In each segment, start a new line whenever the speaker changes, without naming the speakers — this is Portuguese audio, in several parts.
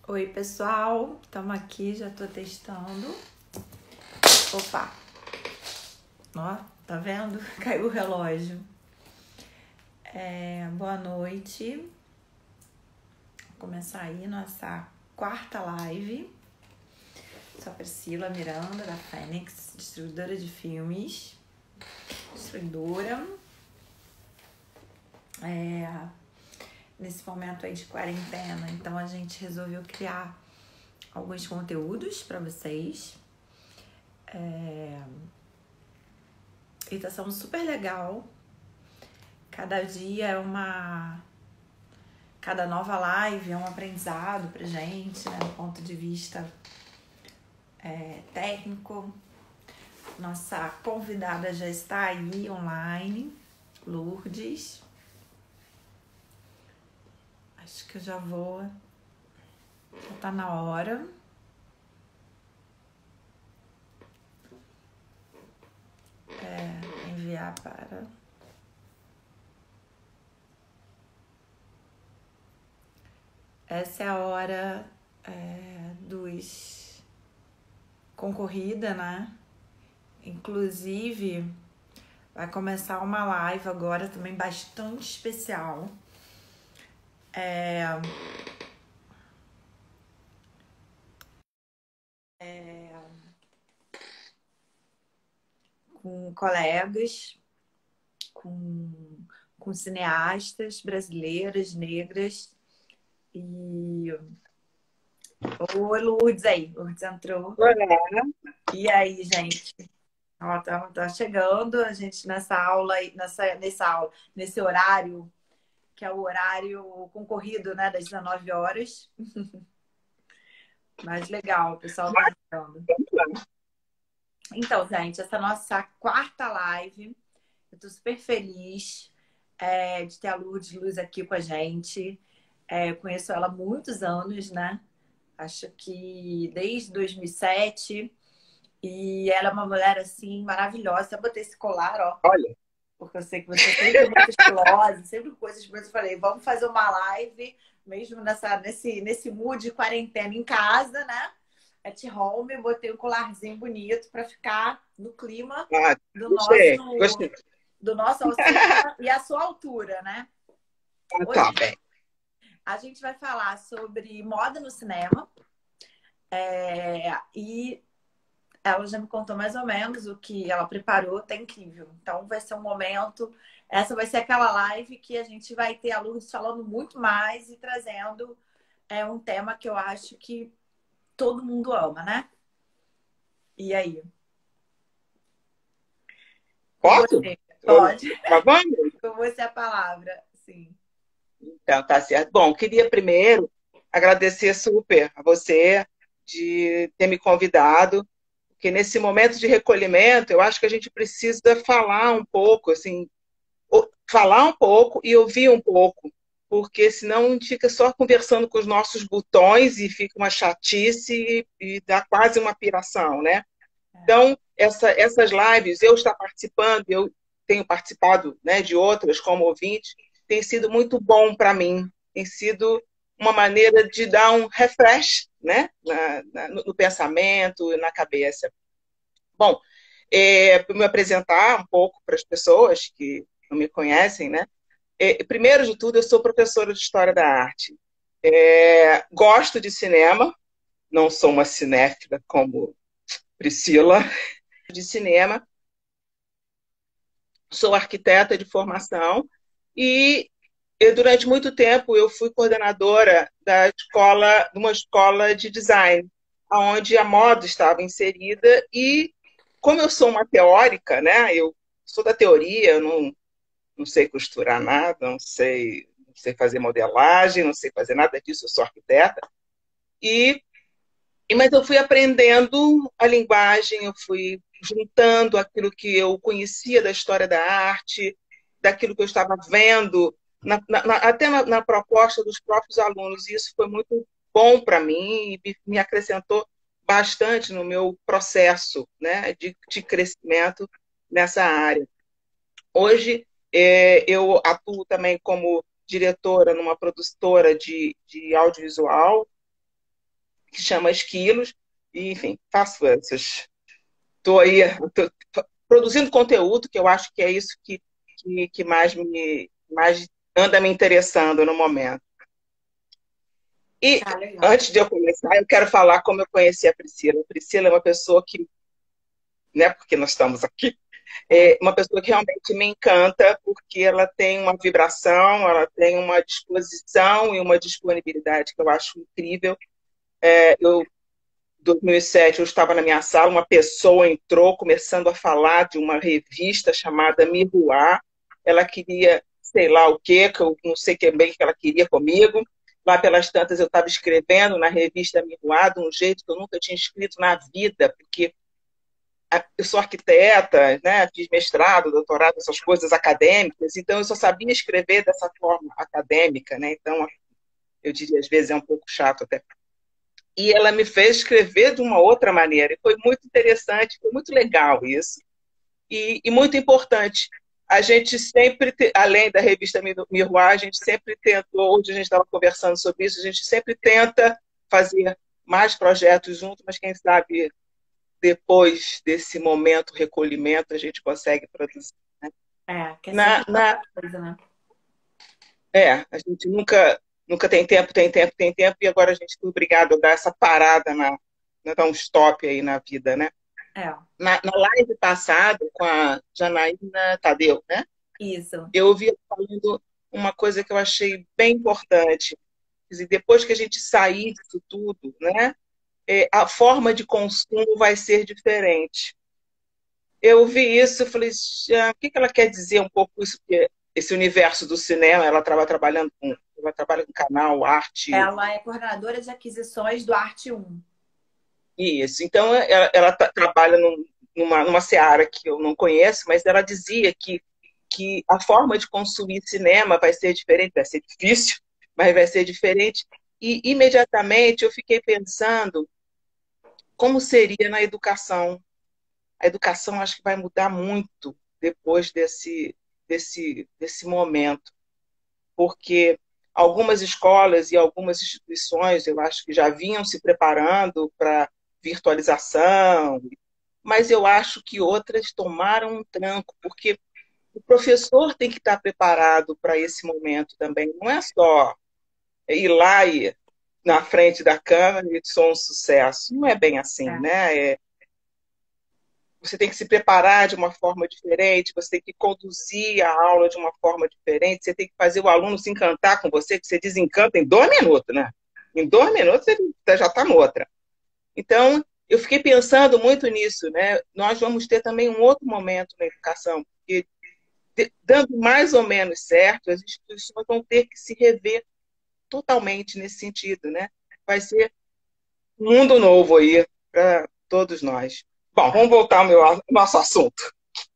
Oi, pessoal, estamos aqui, já tô testando. Opa, ó, tá vendo? Caiu o relógio. Boa noite. Vou começar aí nossa quarta live. Sou a Priscila Miranda, da Fênix, distribuidora de filmes. Distribuidora. Nesse momento aí de quarentena, então a gente resolveu criar alguns conteúdos para vocês. E tá sendo super legal. Cada dia é cada nova live é um aprendizado pra gente, né? Do ponto de vista técnico. Nossa convidada já está aí online, Lourdes. Acho que eu já vou. Já tá na hora. Enviar para. Essa é a hora dos concorrida, né? Inclusive, vai começar uma live agora também bastante especial. Com colegas, com cineastas brasileiras, negras. E. Oi, Lourdes aí. Lourdes entrou.
Olá.
E aí, gente? Ó, tá chegando a gente nessa aula, nesse horário, que é o horário concorrido, né, das 19 horas. Mas legal, o pessoal tá entrando. Então, gente, essa é a nossa quarta live. Eu tô super feliz de ter a Lourdes Luz aqui com a gente. Eu conheço ela há muitos anos, né? Acho que desde 2007. E ela é uma mulher, assim, maravilhosa. Eu botei esse colar, ó.
Olha,
Porque eu sei que você é sempre muito estilosa, sempre com coisas boas. Eu falei, vamos fazer uma live, mesmo nesse mood de quarentena em casa, né? At home, botei um colarzinho bonito para ficar no clima do
gostei,
nosso,
gostei.
do nosso alcema e a sua altura, né?
Ah, tá
Hoje
bem.
a gente vai falar sobre moda no cinema e ela já me contou mais ou menos o que ela preparou, tá incrível. Então vai ser um momento, essa vai ser aquela live que a gente vai ter a Lourdes falando muito mais e trazendo um tema que eu acho que todo mundo ama, né? E aí? Com
Posso?
você. Pode.
Gravando?
Com você a palavra. Sim.
Então, tá certo. Bom, queria primeiro agradecer super a você de ter me convidado, porque nesse momento de recolhimento, eu acho que a gente precisa falar um pouco, assim, falar um pouco e ouvir um pouco, porque senão a gente fica só conversando com os nossos botões e fica uma chatice e dá quase uma piração, né? Então, essas lives, eu estar participando, eu tenho participado, né, de outras como ouvinte, tem sido muito bom para mim, tem sido uma maneira de dar um refresh, né, no pensamento, na cabeça. Bom, para me apresentar um pouco para as pessoas que não me conhecem, né, primeiro de tudo, eu sou professora de História da Arte. Gosto de cinema, não sou uma cinéfila como Priscila, de cinema, sou arquiteta de formação e durante muito tempo eu fui coordenadora de uma escola de design, onde a moda estava inserida e como eu sou uma teórica, né, eu sou da teoria, eu não sei costurar nada, não sei fazer modelagem, não sei fazer nada disso, eu sou arquiteta, e mas eu fui aprendendo a linguagem, eu fui juntando aquilo que eu conhecia da história da arte, daquilo que eu estava vendo, até na proposta dos próprios alunos. E isso foi muito bom para mim e me acrescentou bastante no meu processo, né, de crescimento nessa área. Hoje, eu atuo também como diretora numa produtora de audiovisual, que chama Esquilos, e, enfim, faço essas. Estou aí produzindo conteúdo, que eu acho que é isso que mais anda me interessando no momento. E antes de eu começar, eu quero falar como eu conheci a Priscila. A Priscila é uma pessoa que, né, porque nós estamos aqui, é uma pessoa que realmente me encanta, porque ela tem uma vibração, ela tem uma disposição e uma disponibilidade que eu acho incrível. Em 2007, eu estava na minha sala, uma pessoa entrou começando a falar de uma revista chamada Miruá. Ela queria, sei lá o quê, que eu não sei bem o que ela queria comigo. Lá pelas tantas, eu estava escrevendo na revista Miruá de um jeito que eu nunca tinha escrito na vida, porque eu sou arquiteta, né? Fiz mestrado, doutorado, essas coisas acadêmicas, então eu só sabia escrever dessa forma acadêmica, né? Então, eu diria, às vezes é um pouco chato até. E ela me fez escrever de uma outra maneira. E foi muito interessante, foi muito legal isso. E muito importante. A gente sempre, além da revista Miroir, a gente sempre tentou, hoje a gente estava conversando sobre isso, a gente sempre tenta fazer mais projetos juntos, mas quem sabe depois desse momento, recolhimento, a gente consegue produzir. Né?
Que é sempre coisa, né?
A gente nunca tem tempo, e agora a gente foi obrigado a dar essa parada, dar um stop aí na vida, né? Na live passada, com a Janaína Tadeu, né?
Isso.
Eu ouvi falando uma coisa que eu achei bem importante. Quer dizer, depois que a gente sair disso tudo, né? A forma de consumo vai ser diferente. Eu vi isso e falei, o que ela quer dizer um pouco isso? Porque esse universo do cinema, ela trabalha com canal, arte.
Ela é coordenadora de aquisições do Arte 1.
Isso. Então, ela trabalha numa seara que eu não conheço, mas ela dizia que a forma de consumir cinema vai ser diferente, vai ser difícil, mas vai ser diferente. E, imediatamente, eu fiquei pensando como seria na educação. A educação acho que vai mudar muito depois desse momento, porque algumas escolas e algumas instituições, eu acho que já vinham se preparando para virtualização, mas eu acho que outras tomaram um tranco, porque o professor tem que estar preparado para esse momento também. Não é só ir lá e na frente da câmera e sou um sucesso. Não é bem assim, né? Você tem que se preparar de uma forma diferente, você tem que conduzir a aula de uma forma diferente, você tem que fazer o aluno se encantar com você, que você desencanta em 2 minutos, né? Em 2 minutos ele já está noutra. Então, eu fiquei pensando muito nisso, né? Nós vamos ter também um outro momento na educação, porque dando mais ou menos certo, as instituições vão ter que se rever totalmente nesse sentido, né? Vai ser um mundo novo aí para todos nós. Bom, vamos voltar ao nosso assunto.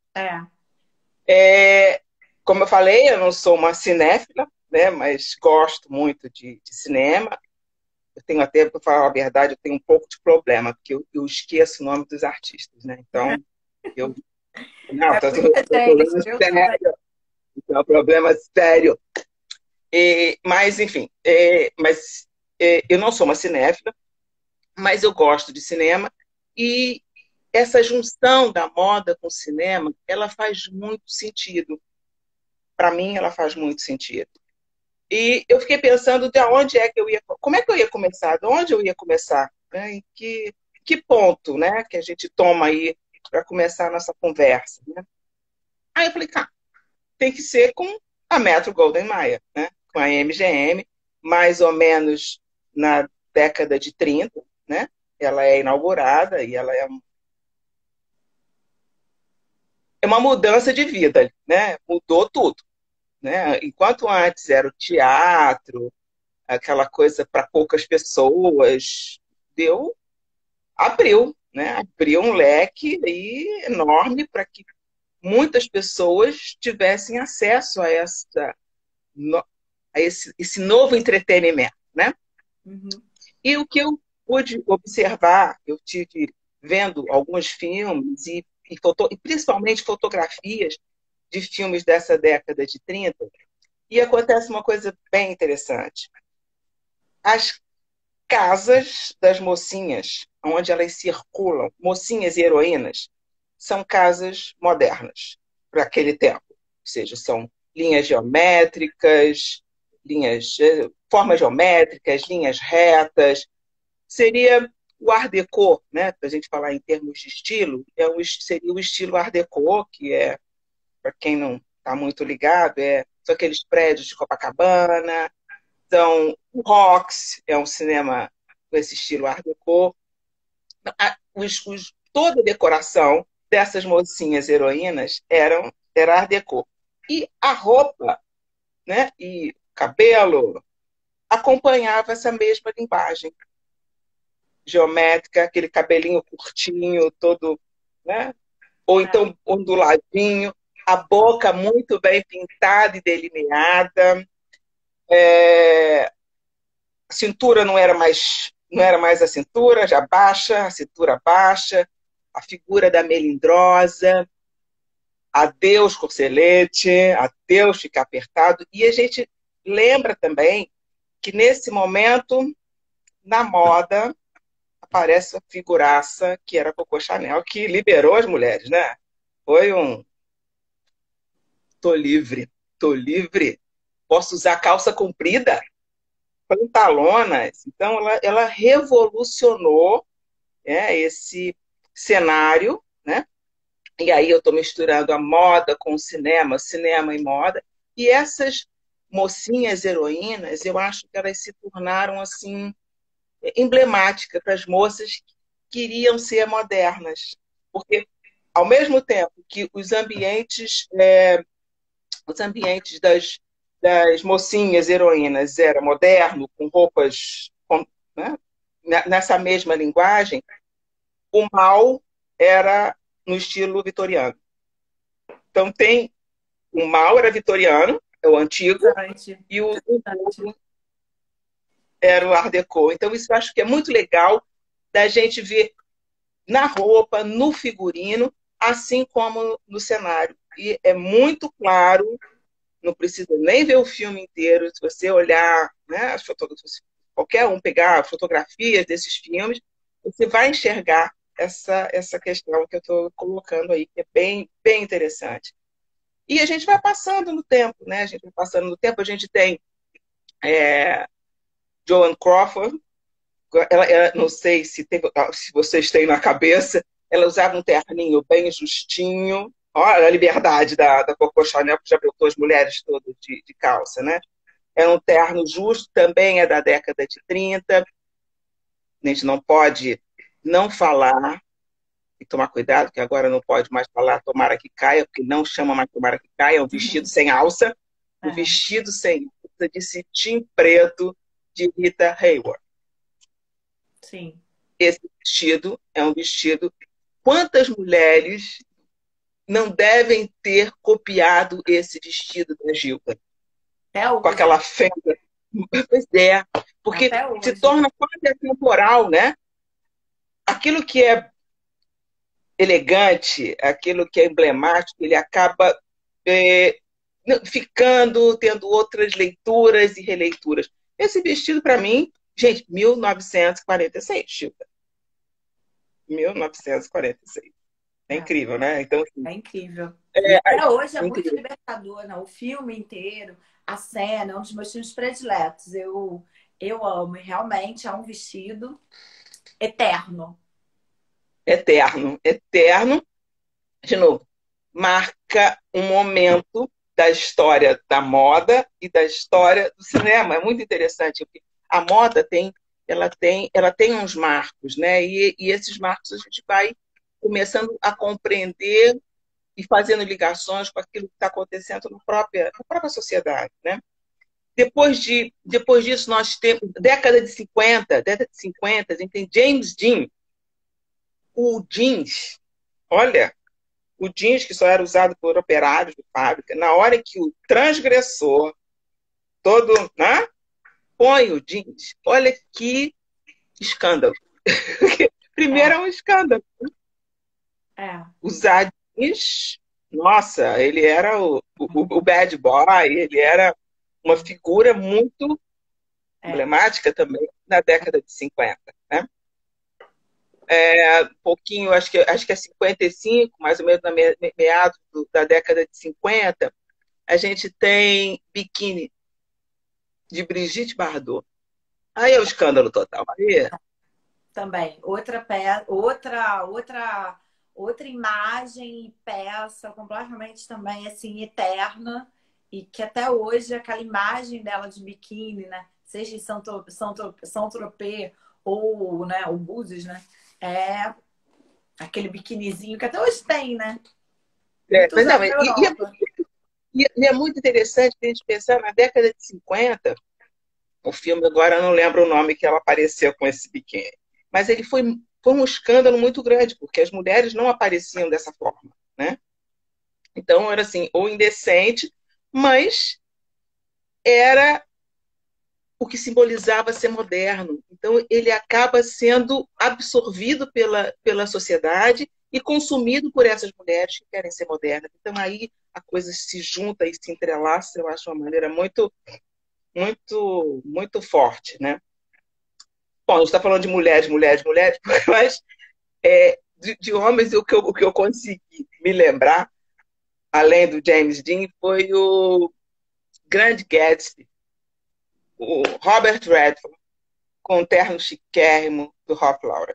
Como eu falei, eu não sou uma cinéfila, né? Mas gosto muito de cinema. Eu tenho até, para falar a verdade, eu tenho um pouco de problema, porque eu esqueço o nome dos artistas, né? Então, eu... Não, é um problema sério. Mas, enfim, eu não sou uma cinéfila, mas eu gosto de cinema, e essa junção da moda com o cinema, ela faz muito sentido. Para mim, ela faz muito sentido. E eu fiquei pensando de onde é que eu ia, como é que eu ia começar, de onde eu ia começar, né? Em que ponto, né, que a gente toma aí para começar a nossa conversa, né? Aí eu falei, tem que ser com a Metro Golden Mayer, né? Com a MGM, mais ou menos na década de 30, né? Ela é inaugurada e ela é uma mudança de vida, né? Mudou tudo, né? Enquanto antes era o teatro, aquela coisa para poucas pessoas, abriu, né? Abriu um leque aí enorme para que muitas pessoas tivessem acesso a esse novo entretenimento, né?
Uhum.
E o que eu pude observar, eu tive vendo alguns filmes e principalmente fotografias de filmes dessa década de 30, e acontece uma coisa bem interessante. casas das mocinhas, onde elas circulam, mocinhas e heroínas, são casas modernas para aquele tempo. Ou seja, são linhas geométricas, formas geométricas, linhas retas. Seria o Art Deco, né? Para a gente falar em termos de estilo, seria o estilo Art Deco, que é, para quem não está muito ligado, são aqueles prédios de Copacabana. Então, o Rox é um cinema com esse estilo Art Deco. Toda a decoração dessas mocinhas heroínas era Art Deco. E a roupa, né, e o cabelo acompanhava essa mesma linguagem geométrica, aquele cabelinho curtinho, todo, né? Ou então onduladinho, a boca muito bem pintada e delineada. A cintura não era mais a cintura, já baixa, a cintura baixa, a figura da melindrosa, adeus corcelete, adeus ficar apertado. E a gente lembra também que nesse momento, na moda, aparece a figuraça que era Coco Chanel, que liberou as mulheres, né? Foi um tô livre, posso usar calça comprida, pantalonas. Então, ela revolucionou, né, esse cenário, né? E aí eu estou misturando a moda com o cinema e moda. E essas mocinhas heroínas, eu acho que elas se tornaram assim emblemáticas para as moças que queriam ser modernas. Porque, ao mesmo tempo que os ambientes das mocinhas heroínas era moderno, com roupas, né, nessa mesma linguagem, o mal era no estilo vitoriano. Então o mal era vitoriano, é o antigo, e o novo era o Art Deco. Então isso eu acho que é muito legal da gente ver na roupa, no figurino, assim como no cenário. E é muito claro, não precisa nem ver o filme inteiro, se você olhar, né, as fotografias, qualquer um pegar fotografias desses filmes, você vai enxergar essa questão que eu estou colocando aí, que é bem, bem interessante. E a gente vai passando no tempo, né? A gente vai passando no tempo, a gente tem Joan Crawford, ela, não sei se vocês têm na cabeça, ela usava um terninho bem justinho. Olha a liberdade da Coco Chanel, que já botou as mulheres todas de calça, né? É um terno justo, também é da década de 30. A gente não pode não falar e tomar cuidado, que agora não pode mais falar tomara que caia, porque não chama mais tomara que caia, é um vestido sem alça, um vestido sem alça de cetim preto de Rita Hayworth.
Sim.
Esse vestido é um vestido... Quantas mulheres não devem ter copiado esse vestido da Gilda? Com aquela fenda. Pois é, porque se torna quase atemporal, né? Aquilo que é elegante, aquilo que é emblemático, ele acaba tendo outras leituras e releituras. Esse vestido, para mim, gente, 1946, Gilda. 1946. É incrível, né? Então, assim,
é incrível. Até hoje é muito libertador, né? O filme inteiro, a cena, é um dos meus filmes prediletos. Eu amo. E realmente é um vestido eterno.
Eterno. Eterno. De novo, marca um momento da história da moda e da história do cinema. É muito interessante. Porque a moda ela tem uns marcos, né? E esses marcos a gente vai começando a compreender e fazendo ligações com aquilo que está acontecendo na própria sociedade, né? Depois disso, nós temos década de 50, a gente tem James Dean. O jeans, olha, o jeans que só era usado por operários de fábrica, na hora que o transgressor todo, né, põe o jeans, olha que escândalo. Primeiro é um escândalo. Usar jeans, nossa, ele era o bad boy, ele era uma figura muito
É,
emblemática também na década de 50, né? Um pouquinho, acho que é 55, mais ou menos meados da década de 50, a gente tem Biquíni, de Brigitte Bardot. Aí é o escândalo total. Aí,
também. Outra imagem e peça completamente também assim eterna e que até hoje aquela imagem dela de biquíni, né? Seja em Saint-Tropez ou, né, o Búzios, né? É aquele biquinizinho que até hoje tem, né? Muito
mas não,
usado na Europa.
e é muito interessante a gente pensar na década de 50, o filme, agora eu não lembro o nome que ela apareceu com esse biquíni, mas ele foi um escândalo muito grande, porque as mulheres não apareciam dessa forma, né? Então era assim, ou indecente, mas era o que simbolizava ser moderno. Então ele acaba sendo absorvido pela sociedade e consumido por essas mulheres que querem ser modernas. Então aí a coisa se junta e se entrelaça, eu acho uma maneira muito, muito, muito forte, né? Bom, a gente está falando de mulheres, mulheres, mulheres, mas de homens o que eu consegui me lembrar, além do James Dean, foi o Grande Gatsby, o Robert Redford, com o terno chiquérrimo do Ralph Lauren.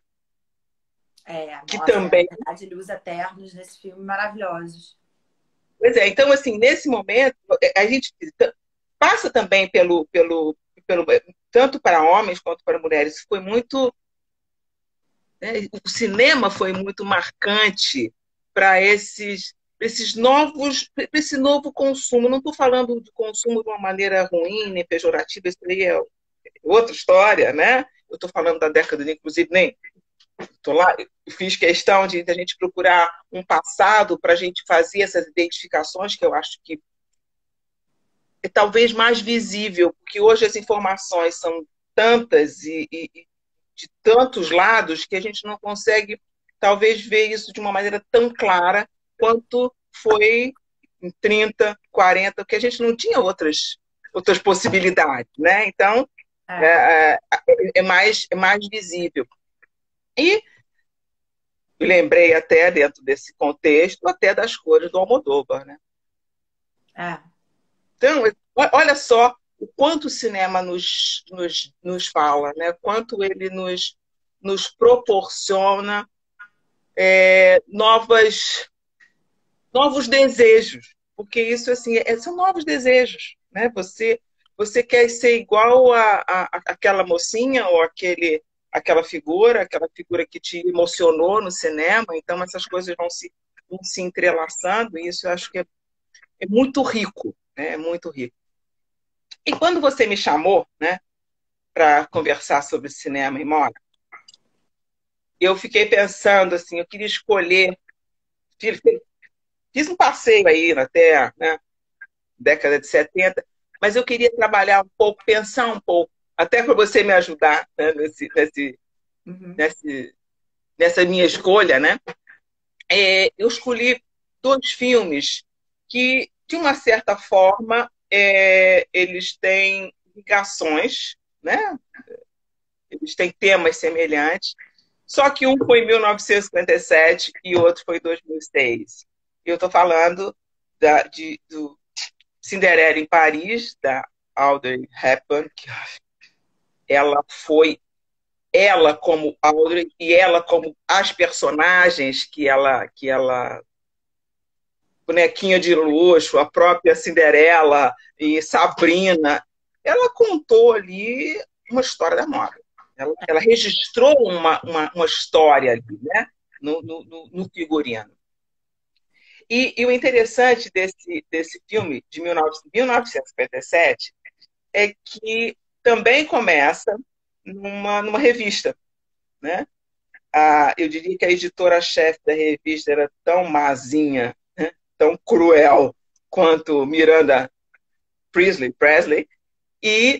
É,
Que
nossa, é
também.
verdade, ele usa ternos nesse filme maravilhosos.
Pois é, então, assim, nesse momento, a gente passa também pelo tanto para homens quanto para mulheres. Foi muito. Né, o cinema foi muito marcante para esses novos, para esse novo consumo. Não estou falando de consumo de uma maneira ruim, nem pejorativa, isso aí é outra história, né? Eu estou falando da década, inclusive, nem tô lá, fiz questão de a gente procurar um passado para a gente fazer essas identificações, que eu acho que é talvez mais visível, porque hoje as informações são tantas e de tantos lados que a gente não consegue, talvez, ver isso de uma maneira tão clara quanto foi em 30, 40, porque a gente não tinha outras possibilidades, né? Então,
É,
é, é, é mais visível. E lembrei até, dentro desse contexto, até das cores do Almodóvar, né?
é,
Então, olha só o quanto o cinema nos fala, né? Quanto ele nos proporciona novos desejos, porque isso assim são novos desejos, né? Você quer ser igual aquela mocinha ou aquela figura que te emocionou no cinema, então essas coisas vão se entrelaçando, e isso eu acho que é muito rico, né? É muito rico. E quando você me chamou, né, para conversar sobre cinema e moda, eu fiquei pensando assim, eu queria escolher, fiz um passeio aí até, né, década de 70, mas eu queria trabalhar um pouco, pensar um pouco, até para você me ajudar, né,
uhum,
nesse, nessa minha escolha, né? Eu escolhi dois filmes que, de uma certa forma, eles têm ligações, né? Eles têm temas semelhantes, só que um foi em 1957 e o outro foi em 2006. Eu estou falando do Cinderela em Paris, da Audrey Hepburn, que ela foi ela como Audrey e ela como as personagens que ela bonequinha de luxo, a própria Cinderela e Sabrina, ela contou ali uma história da moda. Ela registrou uma história ali, né? No figurino. E o interessante desse filme, de 1957, é que também começa numa revista, né? Eu diria que a editora-chefe da revista era tão mazinha, né? Tão cruel quanto Miranda Presley, e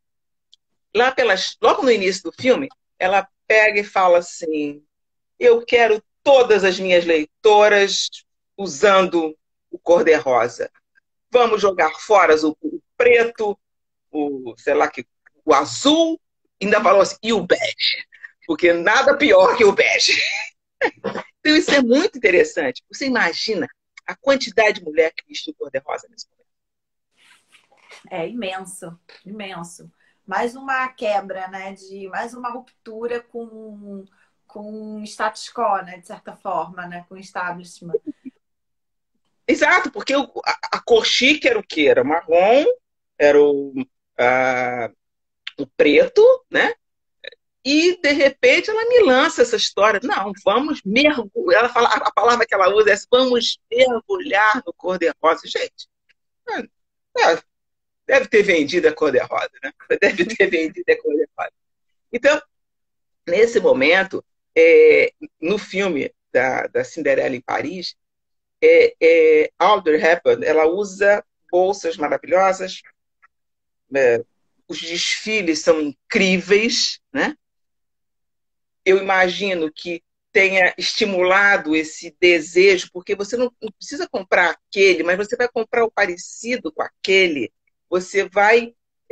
logo no início do filme, ela pega e fala assim: eu quero todas as minhas leitoras usando o cor-de-rosa. Vamos jogar fora o preto, sei lá, o azul, ainda falou assim, e o bege? Porque nada pior que o bege. Então isso é muito interessante. Você imagina a quantidade de mulher que vestiu cor-de-rosa nesse momento?
É imenso, imenso. Mais uma quebra, né? Mais uma ruptura com o status quo, né? De certa forma, né? Com o establishment.
Exato, porque a cor chique era o quê? Era marrom, era o preto, né? E, de repente, ela me lança essa história. Não, vamos mergulhar. Ela fala, a palavra que ela usa é vamos mergulhar no cor-de-rosa. Gente, é, deve ter vendido a cor-de-rosa, né? Deve ter vendido a cor-de-rosa. Então, nesse momento, no filme da Cinderela em Paris, Audrey Hepburn, ela usa bolsas maravilhosas, os desfiles são incríveis, né? Eu imagino que tenha estimulado esse desejo, porque você não precisa comprar aquele, mas você vai comprar o parecido com aquele. Você vai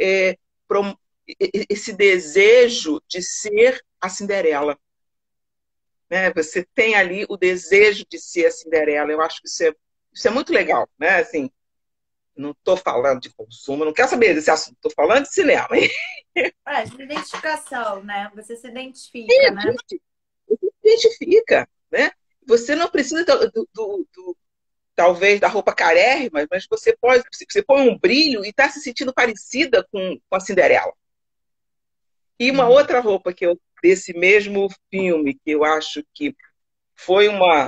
esse desejo de ser a Cinderela, né? Você tem ali o desejo de ser a Cinderela. Eu acho que isso é muito legal, né? Assim, não estou falando de consumo, não quero saber desse assunto, estou falando de cinema.
De identificação, né? Você se identifica, né?
Você se identifica, né? Você não precisa talvez da roupa carérrima, mas você põe um brilho e está se sentindo parecida com a Cinderela. E uma outra roupa desse mesmo filme, que eu acho que foi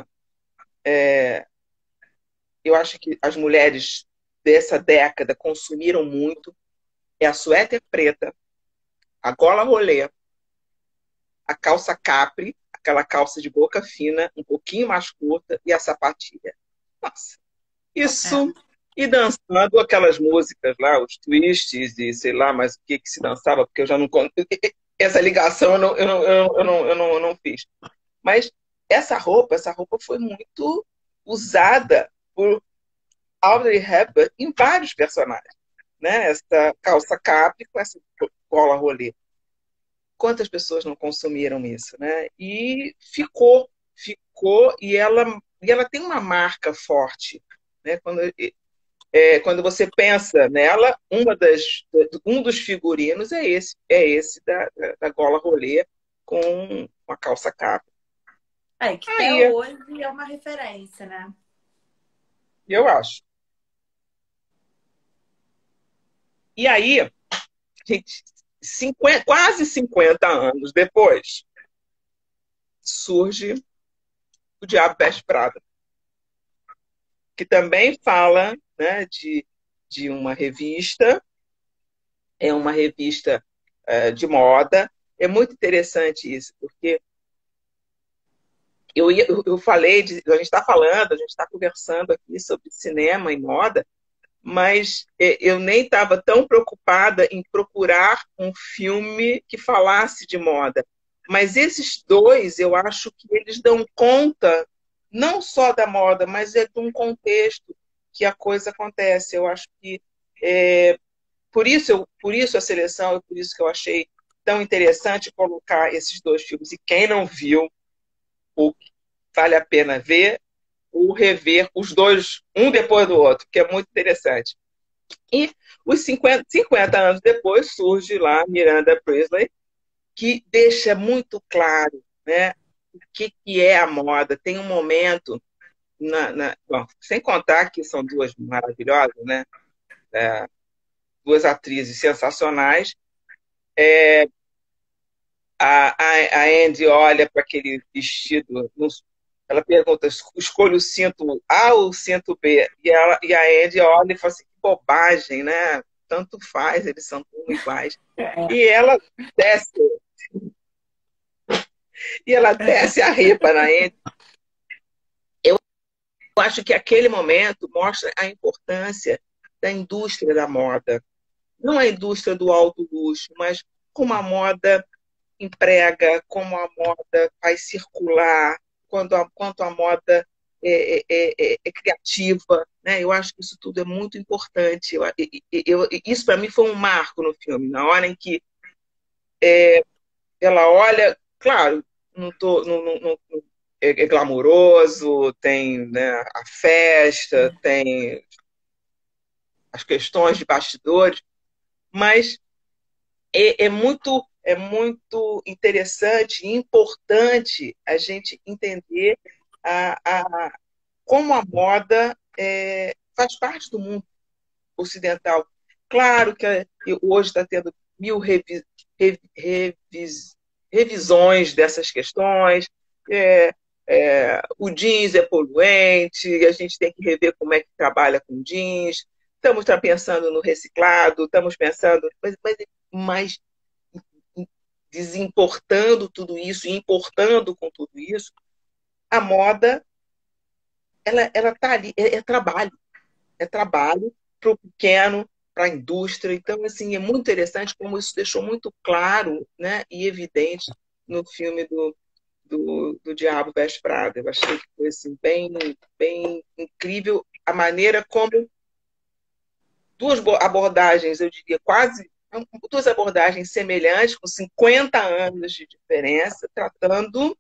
eu acho que as mulheres dessa década consumiram muito, é a suéter preta, a gola rolê, a calça capri, aquela calça de boca fina, um pouquinho mais curta, e a sapatilha. Nossa, isso. E dançando aquelas músicas lá, os twists e sei lá, mas o que se dançava, porque eu já não. Essa ligação eu não fiz. Mas essa roupa foi muito usada por Audrey Hepburn em vários personagens, né? Essa calça capri com essa gola rolê. Quantas pessoas não consumiram isso, né? E ficou e ela tem uma marca forte, né? Quando você pensa nela, um dos figurinos é esse da gola rolê com uma calça capa.
Que até hoje é uma referência, né?
Eu acho. E aí, gente, quase 50 anos depois, surge o Diabo Veste Prada, que também fala, né, de uma revista, é uma revista de moda. É muito interessante isso, porque eu falei, a gente está falando, a gente está conversando aqui sobre cinema e moda, mas eu nem estava tão preocupada em procurar um filme que falasse de moda. Mas esses dois, eu acho que eles dão conta não só da moda, mas de um contexto que a coisa acontece. Eu acho que por isso a seleção, por isso que eu achei tão interessante colocar esses dois filmes. E quem não viu, vale a pena ver ou rever os dois, um depois do outro, que é muito interessante. E os 50 anos depois surge lá Miranda Priestly, que deixa muito claro, né, o que é a moda. Tem um momento, bom, sem contar que são duas maravilhosas, né, duas atrizes sensacionais. A Andy olha para aquele vestido, ela pergunta, escolha o cinto A ou o cinto B? E a Andy olha e fala assim, que bobagem, né? Tanto faz, eles são tão iguais. E ela desce a ripa na Andy. Eu acho que aquele momento mostra a importância da indústria da moda. Não a indústria do alto luxo, mas como a moda emprega, como a moda faz circular, quanto a moda é criativa, né? Eu acho que isso tudo é muito importante. Isso para mim foi um marco no filme, na hora em que ela olha, claro, não tô, é glamouroso, tem, né, a festa, tem as questões de bastidores, mas é muito interessante e importante a gente entender como a moda faz parte do mundo ocidental. Claro que hoje está tendo mil revisões dessas questões. É, o jeans é poluente, a gente tem que rever como é que trabalha com jeans. Estamos pensando no reciclado, estamos pensando, mas desimportando tudo isso, importando com tudo isso, a moda ela está ali, é trabalho para o pequeno, para a indústria. Então, assim, é muito interessante como isso deixou muito claro, né, e evidente no filme do Diabo Veste Prada. Eu achei que foi assim, bem incrível a maneira como duas abordagens, eu diria quase duas abordagens semelhantes, com 50 anos de diferença, tratando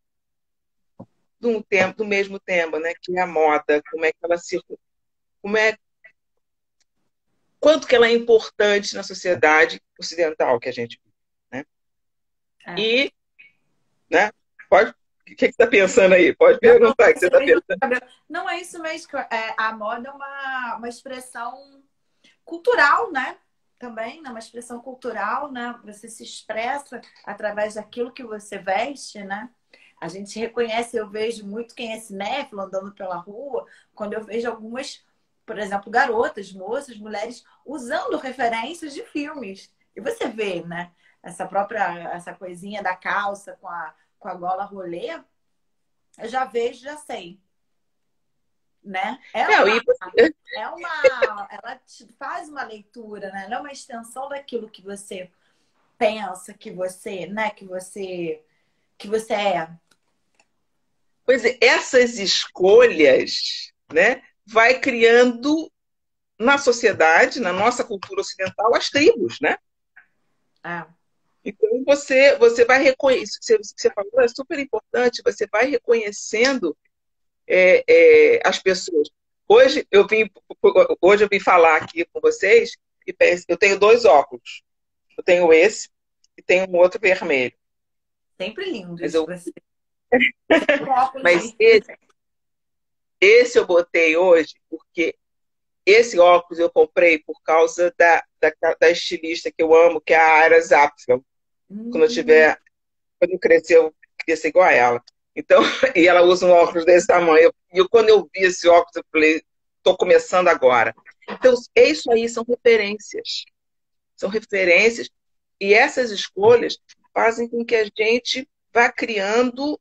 do mesmo tema, né, que é a moda, como é que ela como é quanto que ela é importante na sociedade ocidental que a gente vive, né? E, né? Pode, o que você está pensando aí? Pode perguntar o que você está pensando.
Não, é isso mesmo. A moda é uma expressão cultural, né? Também, né? Uma expressão cultural, né? Você se expressa através daquilo que você veste, né? A gente reconhece, eu vejo muito quem é cinéfilo andando pela rua, quando eu vejo algumas, por exemplo, garotas, moças, mulheres usando referências de filmes. E você vê, né? Essa coisinha da calça com a gola rolê, eu já vejo, já sei, né?
Não, e
Ela te faz uma leitura, né? Ela é uma extensão daquilo que você pensa, que você, né? Que você é.
pois é, essas escolhas, né, vai criando na sociedade, na nossa cultura ocidental, as tribos, né?
É.
Então você vai reconhecer, você falou, é super importante, você vai reconhecendo as pessoas. Hoje eu vim falar aqui com vocês e eu tenho dois óculos. Eu tenho esse e tenho um outro vermelho.
Sempre
Mas,
lindos. Você tem óculos
mas esse eu botei hoje porque esse óculos eu comprei por causa da estilista que eu amo, que é a Ara Zapfel. Quando eu crescer, eu queria ser igual a ela. Então, e ela usa um óculos desse tamanho. E quando eu vi esse óculos, eu falei, estou começando agora. Então, é isso aí, são referências. São referências. E essas escolhas fazem com que a gente vá criando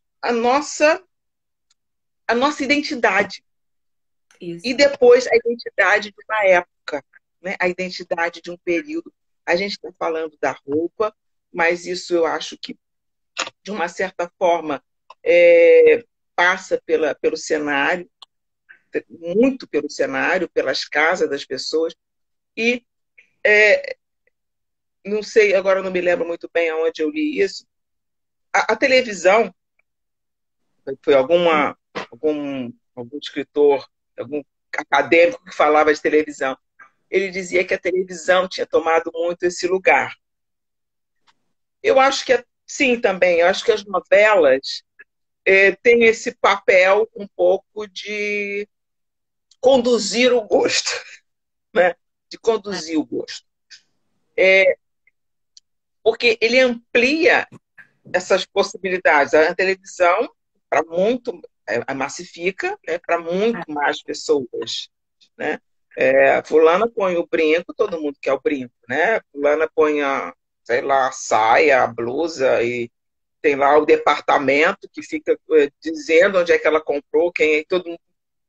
a nossa identidade.
Isso.
E depois a identidade de uma época, né? A identidade de um período. A gente está falando da roupa, mas isso eu acho que, de uma certa forma, passa pelo cenário, muito pelo cenário, pelas casas das pessoas. E não sei, agora não me lembro muito bem aonde eu li isso. A televisão, foi algum escritor, algum acadêmico que falava de televisão. Ele dizia que a televisão tinha tomado muito esse lugar. Eu acho que sim também. Eu acho que as novelas têm esse papel um pouco de conduzir o gosto, né? De conduzir o gosto. Porque ele amplia essas possibilidades. A televisão, para muito, massifica, né, para muito mais pessoas, né? Fulana põe o brinco, todo mundo quer o brinco, né? Fulana põe sei lá, a saia, a blusa, e tem lá o departamento que fica dizendo onde é que ela comprou, quem é, todo mundo.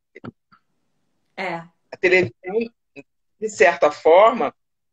A televisão, de certa forma,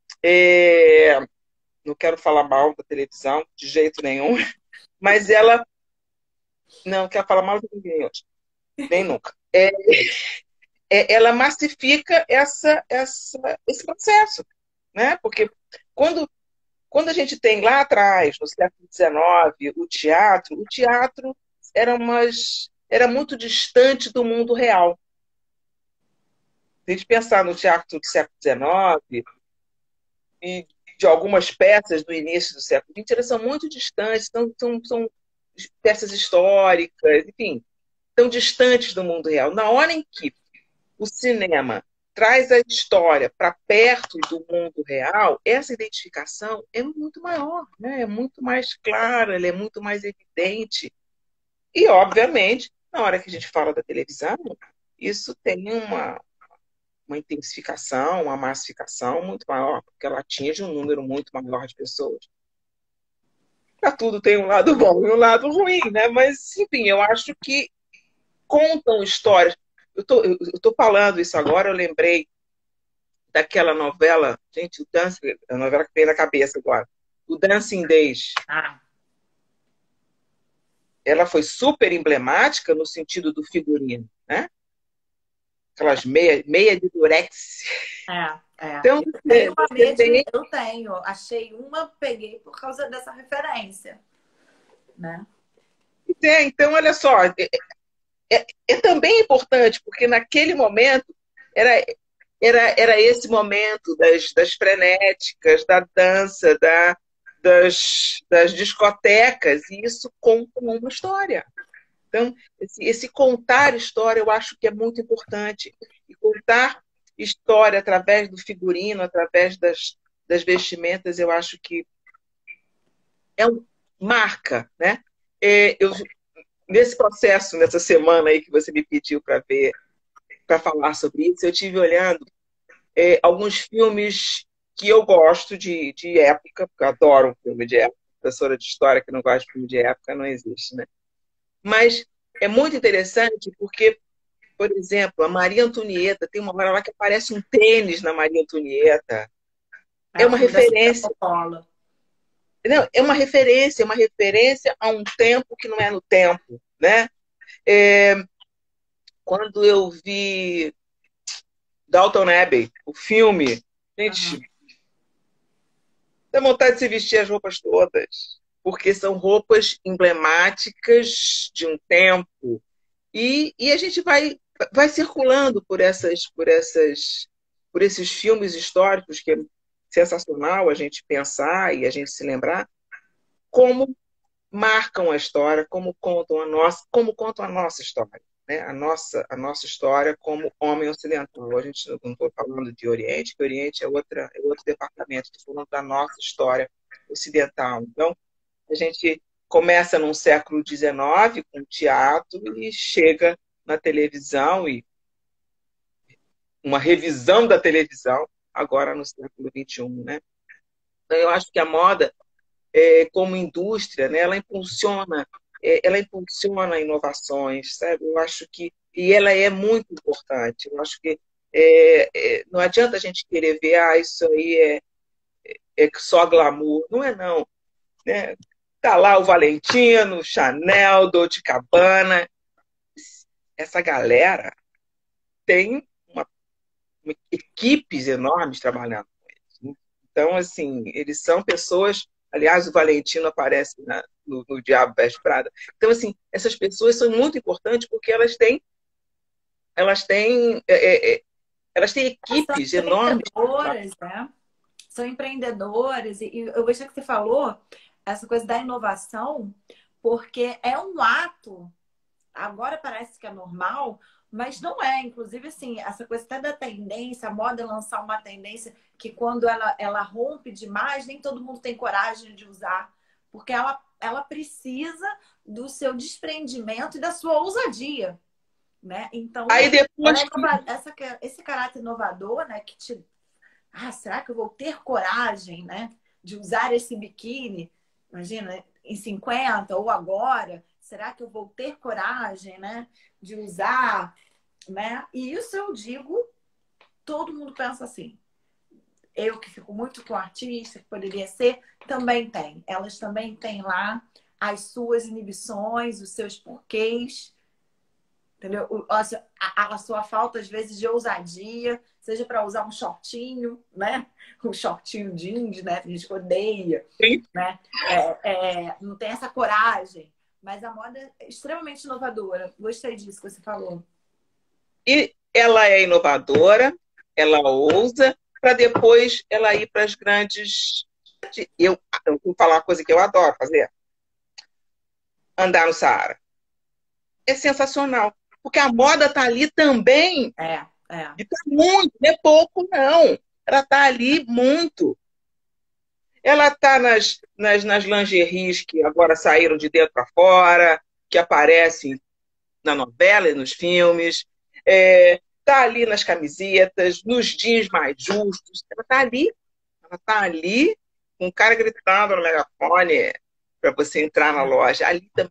não quero falar mal da televisão, de jeito nenhum, mas ela não quer falar mal de ninguém hoje, nem nunca. Ela massifica esse processo, né? Porque quando Quando a gente tem lá atrás, no século XIX, o teatro era muito distante do mundo real. Se a gente pensar no teatro do século XIX e de algumas peças do início do século XX, elas são muito distantes, são peças históricas, enfim, tão distantes do mundo real. Na hora em que o cinema traz a história para perto do mundo real, essa identificação é muito maior, né? É muito mais clara, ela é muito mais evidente. E, obviamente, na hora que a gente fala da televisão, isso tem uma intensificação, uma massificação muito maior, porque ela atinge um número muito maior de pessoas. Para tudo tem um lado bom e um lado ruim, né? Mas, enfim, eu acho que contam histórias. Eu tô falando isso agora, eu lembrei daquela novela, gente, a novela que vem na cabeça agora, o Dancing Days.
Ah,
Ela foi super emblemática no sentido do figurino, né? Aquelas meia de durex.
é.
Então,
Eu tenho uma
você
meia
tem.
eu tenho. Achei uma, peguei por causa dessa referência, né?
Então, olha só, é também importante, porque naquele momento era, era esse momento das frenéticas, da dança, das discotecas, e isso conta uma história. Então, esse contar história eu acho que é muito importante. E contar história através do figurino, através das vestimentas, eu acho que marca, né? Eu, nesse processo, nessa semana aí que você me pediu para ver, para falar sobre isso, eu tive olhando alguns filmes que eu gosto de época, porque eu adoro um filme de época. Professora de história que não gosta de filme de época não existe, né? Mas é muito interessante porque, por exemplo, a Maria Antonieta, tem uma hora lá que aparece um tênis na Maria Antonieta.
É
É
o
uma
filme da Sofia
referência.
Coppola.
Não, é uma referência a um tempo que não é no tempo, né? É, quando eu vi Downton Abbey, o filme, gente,
Uhum.
dá vontade de se vestir as roupas todas, porque são roupas emblemáticas de um tempo. E a gente vai circulando por esses filmes históricos que é sensacional a gente pensar e a gente se lembrar como marcam a história, como contam a nossa história, né? A nossa história como homem ocidental. A gente não estou falando de Oriente, que Oriente é outro departamento, estou falando da nossa história ocidental. Então, a gente começa no século XIX com teatro e chega na televisão e uma revisão da televisão agora no século XXI, né? Então, eu acho que a moda, como indústria, né, ela impulsiona inovações, sabe? Eu acho que e ela é muito importante. Eu acho que não adianta a gente querer ver, isso aí é só glamour. Não é não, né? Tá lá o Valentino, Chanel, Dolce Gabbana. Essa galera tem equipes enormes trabalhando com eles. Então, assim, eles são pessoas. Aliás, o Valentino aparece no Diabo Veste Prada. Então, assim, essas pessoas são muito importantes porque elas têm, elas têm
São
equipes enormes.
empreendedoras, né? São empreendedores. E eu gostei que você falou essa coisa da inovação, porque é um ato. Agora parece que é normal, mas não é. Inclusive, assim, essa coisa até da tendência, a moda é lançar uma tendência que quando ela rompe demais, nem todo mundo tem coragem de usar, porque ela precisa do seu desprendimento e da sua ousadia, né? Então,
Aí depois
esse caráter inovador, né, que te... será que eu vou ter coragem, né, de usar esse biquíni? Imagina, em 50 ou agora, será que eu vou ter coragem, né, de usar, né? E isso eu digo, todo mundo pensa assim. Eu que fico muito com artista, que poderia ser, também tem. Elas também têm lá as suas inibições, os seus porquês. Entendeu? A sua falta, às vezes, de ousadia, seja para usar um shortinho, né? Um shortinho jeans, né? A gente odeia,
Sim.
né? Não tem essa coragem. Mas a moda é extremamente inovadora. Gostei disso que você falou.
E ela é inovadora, ela ousa, para depois ela ir para as grandes. Eu vou falar uma coisa que eu adoro fazer: andar no Saara. É sensacional. Porque a moda está ali também.
É, é.
E tá muito, não é pouco, não. Ela está ali muito. Ela está nas lingeries que agora saíram de dentro para fora, que aparecem na novela e nos filmes. Está ali nas camisetas, nos jeans mais justos. Ela está ali. Ela está ali, com o cara gritando no megafone para você entrar na loja. Ali também.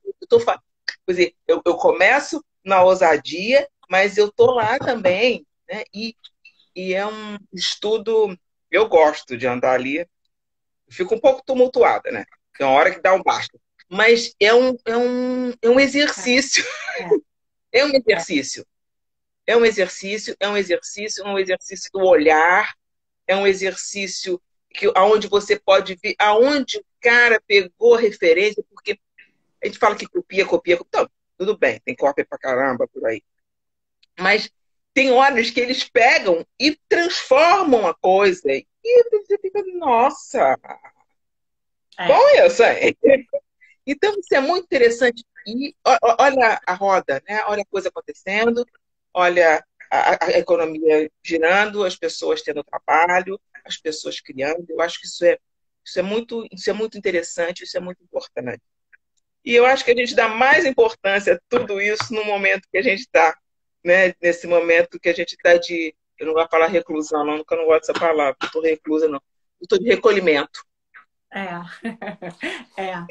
Eu começo na ousadia, mas eu tô lá também, né? E é um estudo. Eu gosto de andar ali. Eu fico um pouco tumultuada, né? Tem uma hora que dá um basta. Mas é um exercício. É um exercício. É um exercício, é um exercício, é um exercício do olhar, é um exercício aonde você pode ver aonde o cara pegou a referência, porque a gente fala que copia, copia, copia. Então, tudo bem, tem cópia pra caramba por aí. Mas tem horas que eles pegam e transformam a coisa. E você fica, nossa, bom isso aí. Então, isso é muito interessante. E olha a roda, né? Olha a coisa acontecendo, olha a economia girando, as pessoas tendo trabalho, as pessoas criando. Eu acho que isso é muito interessante, isso é muito importante. E eu acho que a gente dá mais importância a tudo isso no momento que a gente está, né? Nesse momento que a gente está de. Eu não vou falar reclusão, não, porque eu não gosto dessa palavra. Não estou reclusa, não. Estou de recolhimento.
É. É.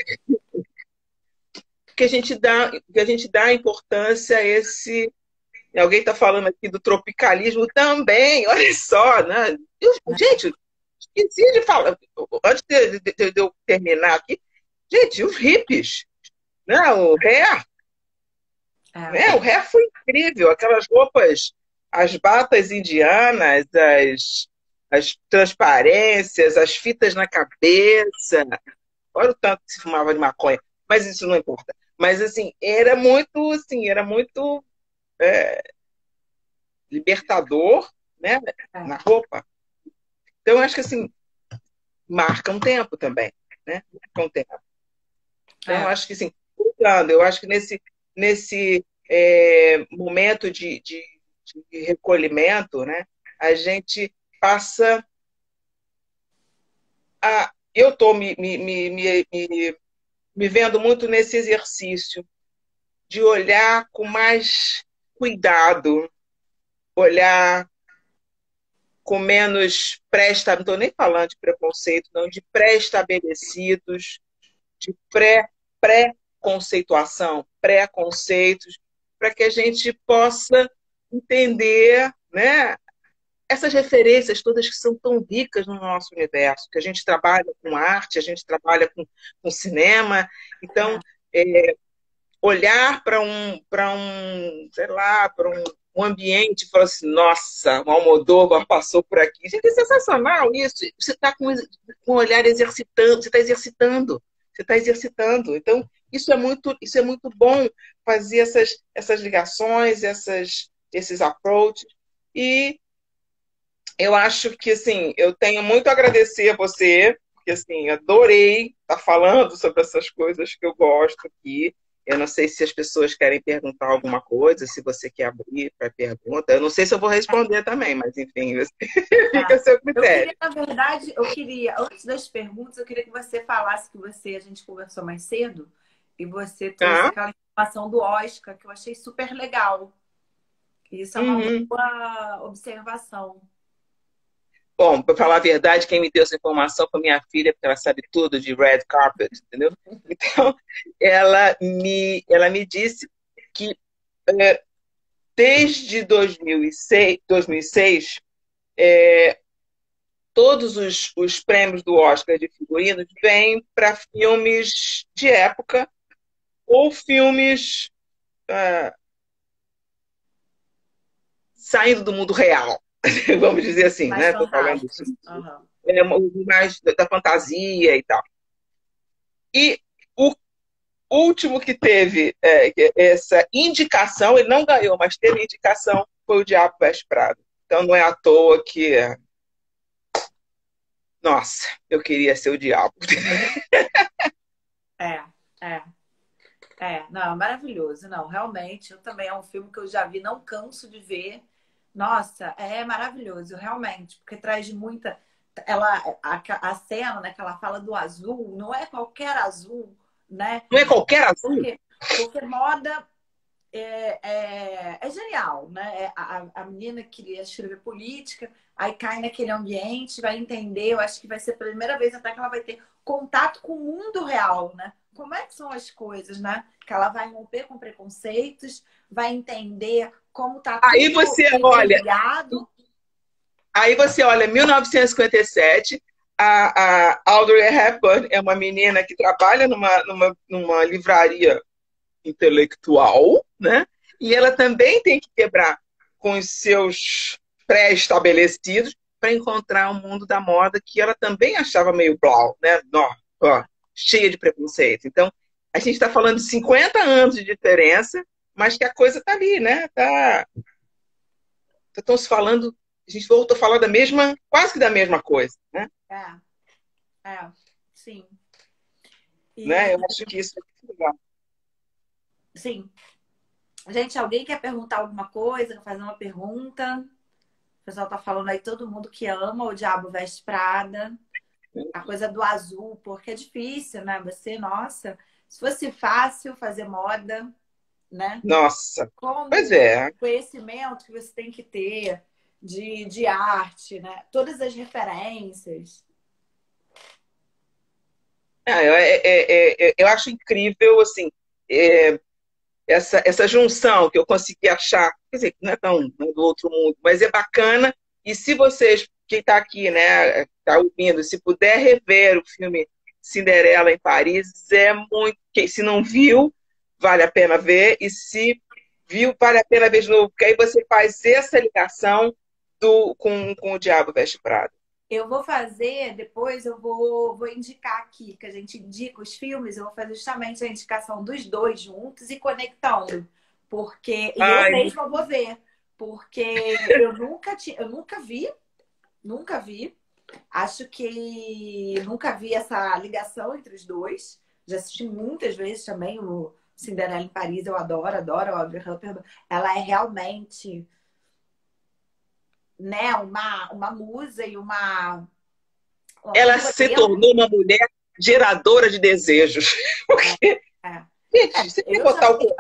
Que a gente dá importância a esse. Alguém está falando aqui do tropicalismo também, olha só, né? Gente, esqueci de falar, antes de eu terminar aqui, gente, os hippies, né? O hair, né? O hair foi incrível, aquelas roupas, as batas indianas, as transparências, as fitas na cabeça, olha o tanto que se fumava de maconha, mas isso não importa. Mas, assim, era muito libertador, né? Na roupa. Então, eu acho que, assim, marca um tempo também, né? Marca um tempo. Então, eu acho que, assim, eu acho que nesse momento de recolhimento, né? A gente passa a... Eu estou me vendo muito nesse exercício de olhar com mais cuidado, olhar com menos não estou nem falando de preconceito, não, de pré-estabelecidos, de pré-conceituação, pré-conceitos, para que a gente possa entender, né, essas referências todas que são tão ricas no nosso universo, que a gente trabalha com arte, a gente trabalha com cinema, então olhar sei lá, para um ambiente e falar assim, nossa, o Almodóvar passou por aqui. Gente, é sensacional isso. Você está com o olhar exercitando, você está exercitando, você está exercitando. Então, isso é muito bom fazer essas ligações, esses approaches. E eu acho que, assim, eu tenho muito a agradecer a você, porque, assim, adorei estar falando sobre essas coisas que eu gosto aqui. Eu não sei se as pessoas querem perguntar alguma coisa, se você quer abrir para pergunta. Eu não sei se eu vou responder também, mas, enfim, fica a seu critério.
Na verdade, antes das perguntas, eu queria que você falasse a gente conversou mais cedo, e você trouxe aquela informação do Oscar, que eu achei super legal. Isso é uma boa observação.
Bom, para falar a verdade, quem me deu essa informação foi minha filha, porque ela sabe tudo de red carpet, entendeu? Então, ela me disse que desde 2006 todos os prêmios do Oscar de figurinos vêm para filmes de época ou filmes saindo do mundo real, vamos dizer assim,
Mais
né? Estou falando
fantástico.
isso.
Aham.
Mais da fantasia e tal. E o último que teve essa indicação, ele não ganhou, mas teve indicação, foi o Diabo Veste Prada. Então não é à toa que, nossa, eu queria ser o diabo.
É, é. Não, é maravilhoso. Não, realmente, eu também é um filme que eu já vi, não canso de ver. Nossa, é maravilhoso, realmente, porque traz muita. A cena, né, que ela fala do azul, não é qualquer azul, né?
Não é qualquer azul?
Porque moda é genial, né? A menina queria escrever política, aí cai naquele ambiente, vai entender. Eu acho que vai ser a primeira vez até que ela vai ter contato com o mundo real, né? Como é que são as coisas, né? Que ela vai romper com preconceitos, vai entender como tá
Aí
tudo
você olha,
interligado.
aí você olha 1957, a Audrey Hepburn é uma menina que trabalha numa livraria intelectual, né? E ela também tem que quebrar com os seus pré-estabelecidos para encontrar um mundo da moda que ela também achava meio blau, né? Ó, cheia de preconceito. Então, a gente está falando de 50 anos de diferença, mas que a coisa está ali, né? Estamos falando, a gente voltou a falar da mesma, quase que da mesma coisa, né?
Sim.
Né?
E,
Eu acho que isso é muito legal.
sim. Gente, alguém quer perguntar alguma coisa? Quer fazer uma pergunta? O pessoal tá falando aí, todo mundo que ama o Diabo Veste Prada. A coisa do azul, porque é difícil, né? Nossa, se fosse fácil fazer moda, né?
Nossa, pois
Como
é.
o conhecimento que você tem que ter de arte, né? Todas as referências.
Eu acho incrível, assim, é, essa junção que eu consegui achar, quer dizer, não é tão não é do outro mundo, mas é bacana. E se vocês, quem está aqui, né, está ouvindo, se puder rever o filme Cinderela em Paris, é muito. Se não viu, vale a pena ver. E se viu, vale a pena ver de novo, porque aí você faz essa ligação com o Diabo Veste Prada.
Eu vou fazer, depois eu vou indicar aqui, que a gente indica os filmes, eu vou fazer justamente a indicação dos dois juntos e conectando. E eu
Ai,
mesma vou ver, porque eu nunca vi. Acho que nunca vi essa ligação entre os dois. Já assisti muitas vezes também o Cinderela em Paris, eu adoro, adoro a Audrey Hepburn. Ela é realmente, né, uma musa e um
ela se
modelo.
tornou uma mulher geradora de desejos. Porque,
É.
gente, você quer
Eu já
botar
fiz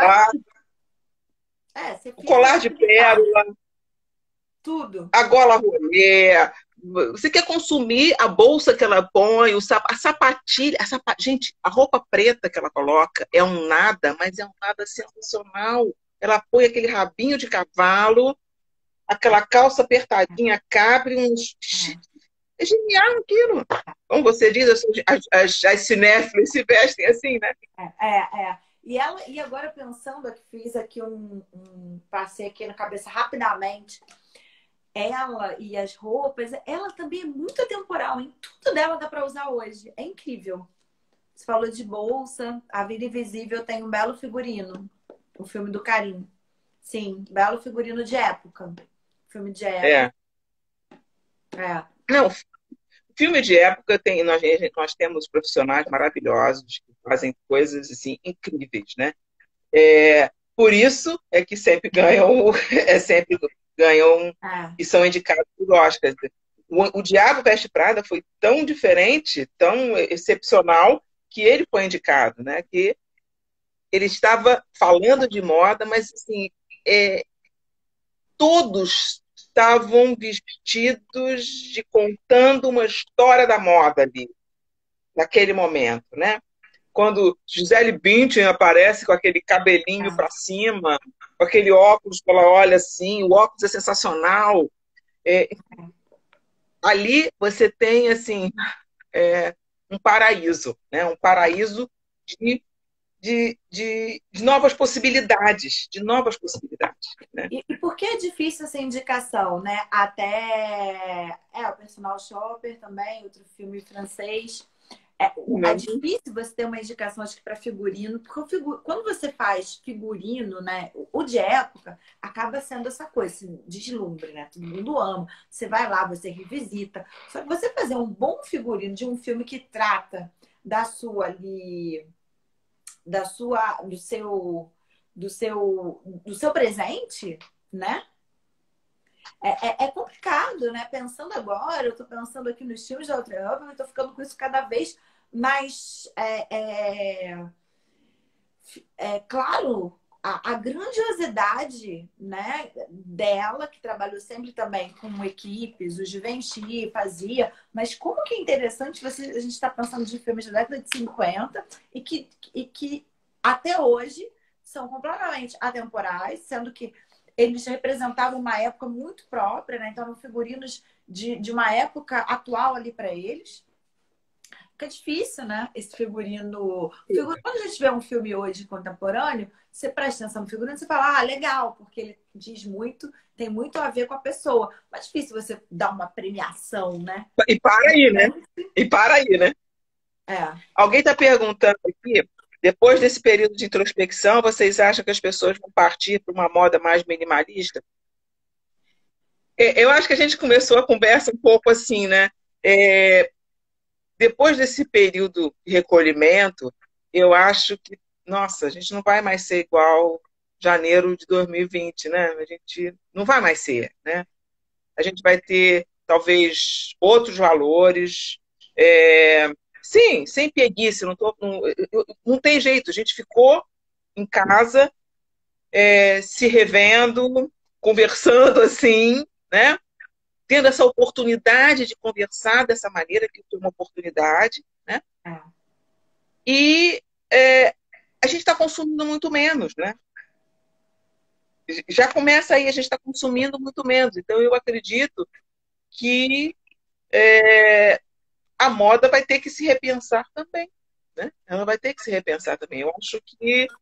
você
o
fica
colar de
facilitar
pérola,
tudo.
a gola rolê, você quer consumir a bolsa que ela põe, a sapatilha, gente, a roupa preta que ela coloca é um nada, mas é um nada sensacional. Ela põe aquele rabinho de cavalo, aquela calça apertadinha, cabe uns. É genial aquilo. Como você diz, as cinéfilas se vestem assim, né?
E agora pensando aqui, fiz aqui passei aqui na cabeça rapidamente. Ela e as roupas, ela também é muito atemporal, hein? Tudo dela dá para usar hoje. É incrível. Você falou de bolsa, A Vida Invisível tem um belo figurino. O filme do Karim. Sim, belo figurino de época. Filme de época.
É.
É.
Não, filme de época nós temos profissionais maravilhosos que fazem coisas assim incríveis, né? Por isso é que sempre ganham, sempre ganham
É.
e são indicados por Oscar. O Diabo Veste Prada foi tão diferente, tão excepcional, que ele foi indicado, né? Que ele estava falando de moda, mas assim, todos estavam vestidos de contando uma história da moda ali, naquele momento, né? Quando Gisele Bündchen aparece com aquele cabelinho para cima, com aquele óculos que ela olha assim, o óculos é sensacional. Ali você tem assim um paraíso, né? Um paraíso de de novas possibilidades, de novas possibilidades, né?
E por que é difícil essa indicação, né? Até o Personal Shopper também, outro filme francês. É
Uhum.
difícil você ter uma indicação, acho que, para figurino, porque quando você faz figurino, né? O de época acaba sendo essa coisa, esse deslumbre, né? Todo mundo ama. Você vai lá, você revisita. Só que você fazer um bom figurino de um filme que trata da sua ali, da sua, do seu presente, né? É complicado, né? Pensando agora, eu tô pensando aqui nos filmes da Audrey Hepburn, eu tô ficando com isso cada vez mais claro. A grandiosidade, né, dela, que trabalhou sempre também com equipes, o Givenchy fazia, mas como que é interessante a gente está pensando de filmes da década de 50 e que até hoje são completamente atemporais, sendo que eles representavam uma época muito própria, né? Então, eram figurinos de uma época atual ali para eles. Fica difícil, né? Esse figurino. Quando a gente vê um filme hoje contemporâneo, você presta atenção no figurino e você fala, ah, legal, porque ele diz muito, tem muito a ver com a pessoa. Mas é difícil você dar uma premiação, né?
E para aí, né? E para aí, né?
É.
Alguém está perguntando aqui, depois desse período de introspecção, vocês acham que as pessoas vão partir para uma moda mais minimalista? Eu acho que a gente começou a conversa um pouco assim, né? É, depois desse período de recolhimento, eu acho que, nossa, a gente não vai mais ser igual janeiro de 2020, né? A gente não vai mais ser, né? A gente vai ter, talvez, outros valores. É, sim, sem preguiça, não tem jeito. A gente ficou em casa, se revendo, conversando assim, né? Tendo essa oportunidade de conversar dessa maneira, que foi uma oportunidade, né?
É.
E a gente está consumindo muito menos, né? Já começa aí, a gente está consumindo muito menos. Então, eu acredito que a moda vai ter que se repensar também, né? Ela vai ter que se repensar também. Eu acho que,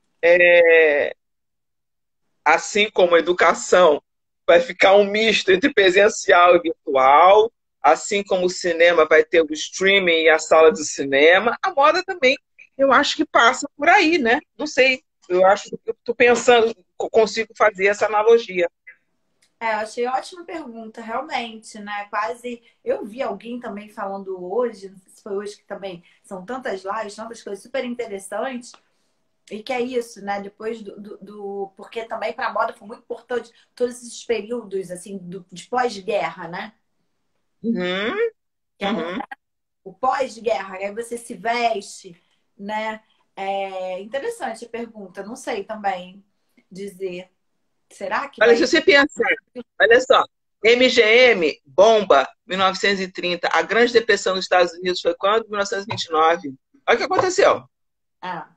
assim como a educação vai ficar um misto entre presencial e virtual, assim como o cinema vai ter o streaming e a sala de cinema, a moda também, eu acho que passa por aí, né? Não sei, eu acho que eu estou pensando, consigo fazer essa analogia.
Eu achei ótima pergunta, realmente, né? Quase. Eu vi alguém também falando hoje, não sei se foi hoje que também são tantas lives, tantas coisas super interessantes. E que é isso, né? Depois porque também para a moda foi muito importante todos esses períodos assim de pós-guerra, né?
Uhum,
Que é
uhum.
o pós-guerra, aí você se veste, né? É interessante a pergunta, não sei também dizer. Será que
Olha, se
vai.
você pensar, olha só, MGM, bomba, 1930, a Grande Depressão dos Estados Unidos foi quando? 1929. Olha o que aconteceu.
Ah,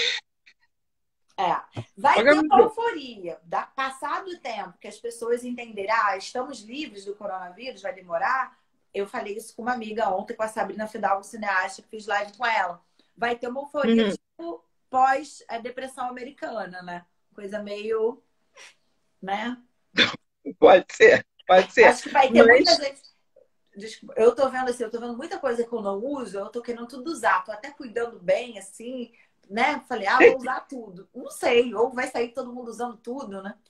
vai
Olha
ter
o que
uma
aconteceu.
euforia. Passado o tempo que as pessoas entenderem, estamos livres do coronavírus, vai demorar. Eu falei isso com uma amiga ontem, com a Sabrina Fidalgo, cineasta, que fiz live com ela. Vai ter uma euforia
Uhum.
tipo pós a depressão americana, né? Coisa meio, né?
Pode ser, pode ser.
Acho que vai ter muita
Mas,
gente. Desculpa, eu tô vendo assim, eu tô vendo muita coisa que eu não uso, eu tô querendo tudo usar, tô até cuidando bem, assim, né? Falei, vou usar tudo. Não sei, ou vai sair todo mundo usando tudo, né?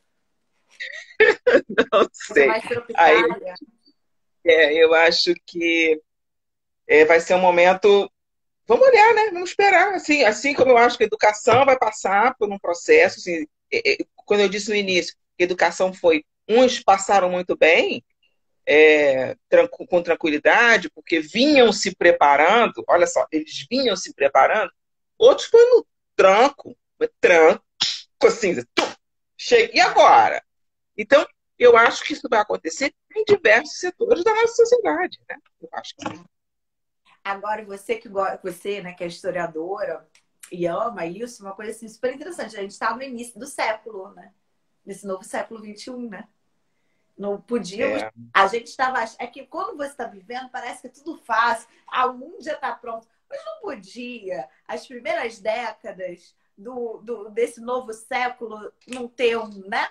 não
Coisa
sei.
mais
Aí,
tropicália.
eu acho que vai ser um momento. Vamos olhar, né? Vamos esperar. Assim como eu acho que a educação vai passar por um processo. Assim, quando eu disse no início que a educação foi. Uns passaram muito bem, com tranquilidade, porque vinham se preparando. Olha só, eles vinham se preparando. Outros foi no tranco, assim, chega. E agora? Então, eu acho que isso vai acontecer em diversos setores da nossa sociedade, né? Eu acho que sim.
Agora, você que gosta, você, né, que é historiadora e ama isso, uma coisa assim super interessante. A gente está no início do século, né? Nesse novo século XXI, né? Não podíamos.
É.
A gente estava. É que quando você está vivendo, parece que é tudo fácil. Um dia está pronto. Mas não podia, as primeiras décadas desse novo século, não ter um, né?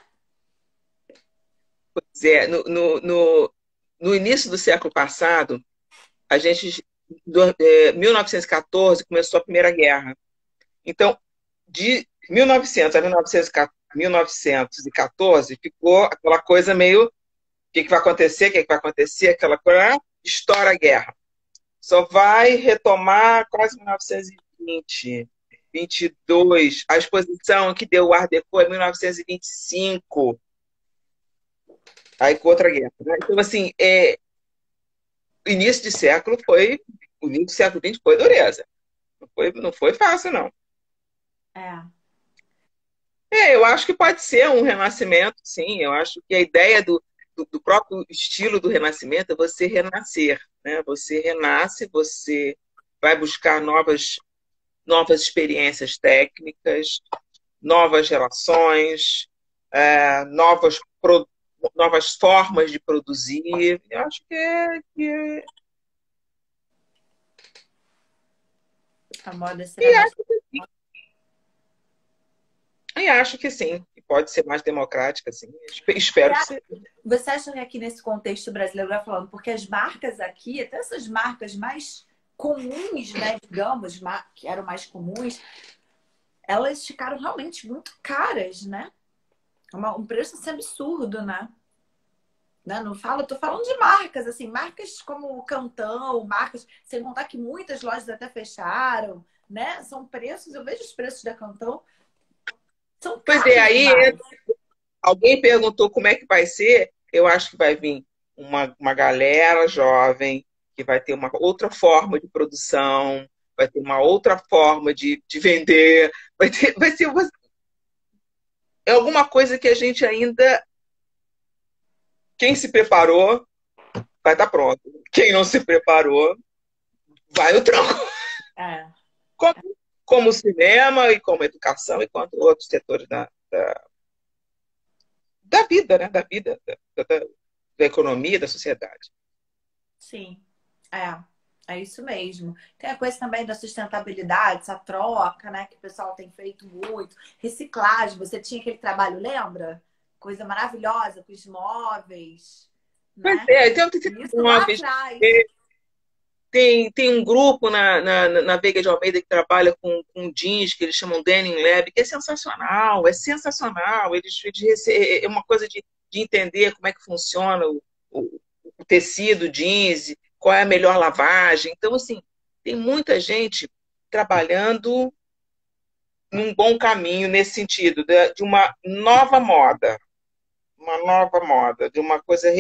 Pois é, no início do século passado, a gente, 1914, começou a Primeira Guerra. Então, de 1900 a 1914, ficou aquela coisa meio, o que vai acontecer, o que vai acontecer, aquela coisa, estoura a guerra. Só vai retomar quase 1920, 22. A exposição que deu o Art Deco é 1925, aí com outra guerra. Né? Então, assim, o início de século foi, o início do século XX foi dureza. Não foi fácil, não.
É.
Eu acho que pode ser um renascimento, sim. Eu acho que a ideia do próprio estilo do renascimento é você renascer, né? Você renasce, você vai buscar novas experiências técnicas, novas relações, novas formas de produzir. Eu acho
A moda
e
será mais.
acho que sim, que pode ser mais democrática, sim. Espero que seja.
Você acha que aqui nesse contexto brasileiro, vai falando, porque as marcas aqui, até essas marcas mais comuns, né, digamos, que eram mais comuns, elas ficaram realmente muito caras, né? Um preço assim, absurdo, né? Não falo, tô falando de marcas, assim, marcas como o Cantão, marcas, sem contar que muitas lojas até fecharam, né? São preços, eu vejo os preços da Cantão, são
Pois é,
caros demais.
alguém perguntou como é que vai ser. Eu acho que vai vir uma galera jovem que vai ter uma outra forma de produção, vai ter uma outra forma de vender, vai ser alguma coisa que a gente ainda. Quem se preparou vai estar pronto. Quem não se preparou vai no tranco.
É.
Como, como o cinema e como a educação e quanto outros setores da vida, né? Da vida, da economia, da sociedade.
Sim, é isso mesmo. Tem a coisa também da sustentabilidade, essa troca, né, que o pessoal tem feito muito. Reciclagem, você tinha aquele trabalho, lembra? Coisa maravilhosa com os móveis,
Pois
né?
é, então
Isso lá atrás.
tem um grupo na Veiga de Almeida que trabalha com jeans, que eles chamam Denim Lab, que é sensacional, é sensacional. É uma coisa de entender como é que funciona o tecido jeans, qual é a melhor lavagem. Então, assim, tem muita gente trabalhando num bom caminho nesse sentido, de uma nova moda, de uma coisa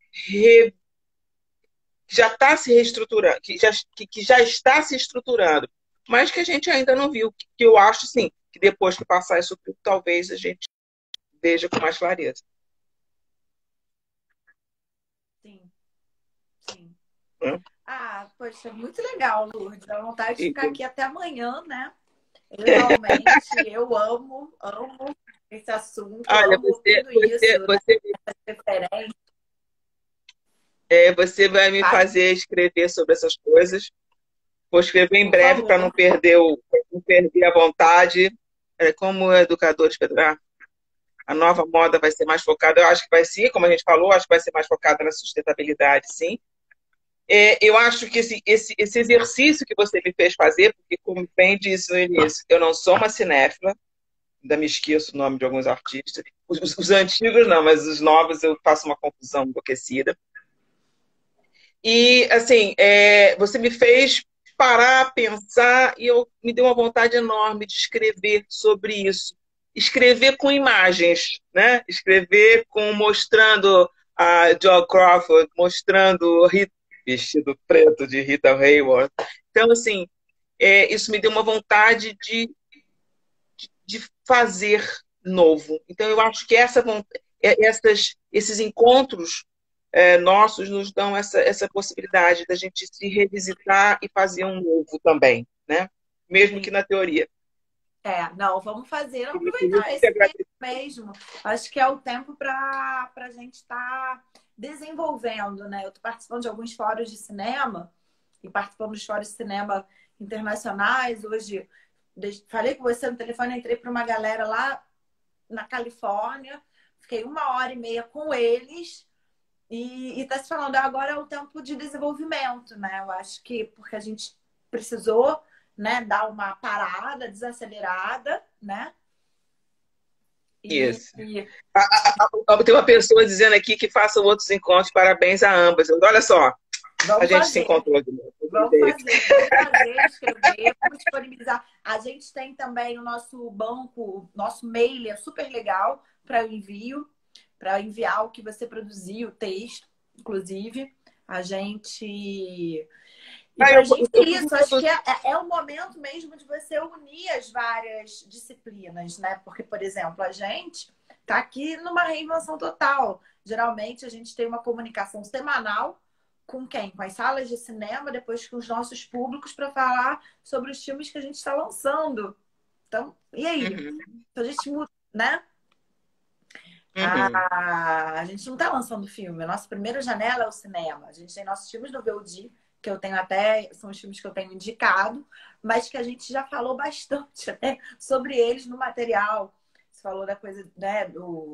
que já está se reestruturando, que já está se estruturando, mas que a gente ainda não viu, que eu acho, sim, que depois que passar isso tudo, talvez a gente veja com mais clareza.
Sim, sim.
Né?
Ah, poxa, muito legal, Lourdes. Dá vontade de
E,
ficar aqui até amanhã, né? Eu realmente, eu amo esse assunto,
olha,
amo tudo isso, né? Referência.
Você vai me
Faz,
fazer escrever sobre essas coisas. Vou escrever em
por
breve para
favor.
não perder a vontade. Como educadores, Pedro, a nova moda vai ser mais focada, eu acho que vai ser, como a gente falou, acho que vai ser mais focada na sustentabilidade, sim. Eu acho que esse exercício que você me fez fazer, porque, como bem disse no início, eu não sou uma cinéfila, ainda me esqueço o nome de alguns artistas. Os antigos não, mas os novos eu faço uma confusão enlouquecida. E, assim, você me fez parar, pensar, e me deu uma vontade enorme de escrever sobre isso. Escrever com imagens, né? Escrever mostrando a Jo Crawford, mostrando Rita, vestido preto de Rita Hayworth. Então, assim, isso me deu uma vontade de fazer novo. Então, eu acho que esses encontros nossos nos dão essa possibilidade da gente se revisitar e fazer um novo também, né? Mesmo que na teoria.
Não, vamos fazer,
E por isso
aproveitar
que
esse tempo mesmo. Acho que é o tempo para a gente estar desenvolvendo, né? Eu estou participando de alguns fóruns de cinema e participando dos fóruns de cinema internacionais. Hoje, falei com você no telefone, entrei para uma galera lá na Califórnia, fiquei 1h30 com eles e está se falando agora é o tempo de desenvolvimento, né? Eu acho que porque a gente precisou, né, dar uma parada, desacelerada, né?
Isso. Tem uma pessoa dizendo aqui que façam outros encontros. Parabéns a ambas. Olha só, a gente se encontrou de novo.
Vamos fazer, escrever, vamos disponibilizar. A gente tem também o nosso banco, nosso mail é super legal para o envio, para enviar o que você produziu, o texto, inclusive. A gente. E pra gente isso, acho que é o momento mesmo de você unir as várias disciplinas, né? Porque, por exemplo, a gente está aqui numa reinvenção total. Geralmente a gente tem uma comunicação semanal com quem? Com as salas de cinema, depois com os nossos públicos para falar sobre os filmes que a gente está lançando. Então, e aí?
Uhum.
A gente muda, né?
Uhum.
A gente não está lançando filme. A nossa primeira janela é o cinema. A gente tem nossos filmes do VOD, que eu tenho até, são os filmes que eu tenho indicado, mas que a gente já falou bastante até sobre eles no material. Você falou da coisa, né,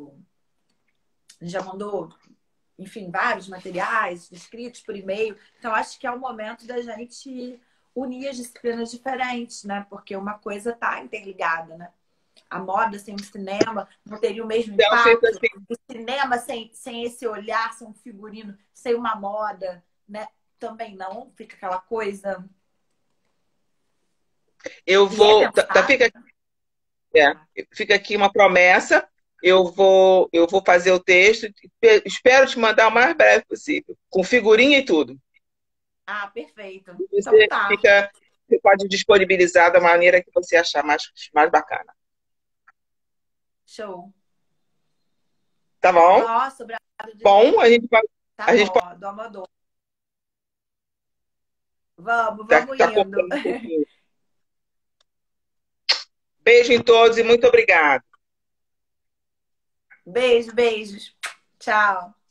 a gente já mandou, enfim, vários materiais escritos por e-mail. Então, acho que é o momento da gente unir as disciplinas diferentes, né? Porque uma coisa está interligada, né? A moda sem o cinema não teria o mesmo impacto. O cinema sem esse olhar, sem um figurino, sem uma moda, né? Também não. Fica aquela coisa.
Eu vou. Fica aqui uma promessa. Eu vou fazer o texto. Espero te mandar o mais breve possível, com figurinha e tudo.
Ah, perfeito.
Você
Então tá.
você pode disponibilizar da maneira que você achar mais bacana.
Show.
Tá bom?
Nossa,
bom, a gente vai.
Tá
a gente
bom,
pode...
do Amador. Vamos
tá
indo.
Beijo em todos e muito obrigada.
Beijos. Tchau.